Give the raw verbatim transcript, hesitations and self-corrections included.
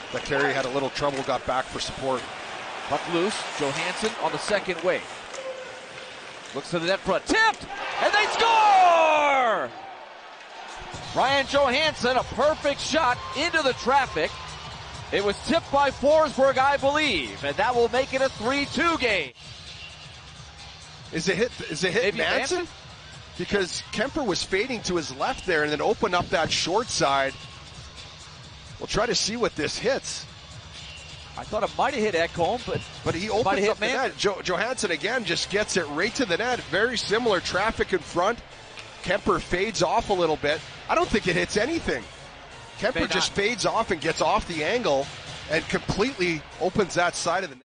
that Carey had a little trouble, got back for support. Puck loose, Johansson on the second wing. Looks to the net front, tipped, and they score! Ryan Johansson, a perfect shot into the traffic. It was tipped by Forsberg, I believe, and that will make it a three two game. Is it hit, is it hit Maybe Manson? Manson? Because Kemper was fading to his left there and then opened up that short side. We'll try to see what this hits. I thought it might have hit Ekholm, but But he might opens have up hit the Manson. net. Jo- Johansson again just gets it right to the net. Very similar traffic in front. Kemper fades off a little bit. I don't think it hits anything. Kemper just fades off and gets off the angle and completely opens that side of the net.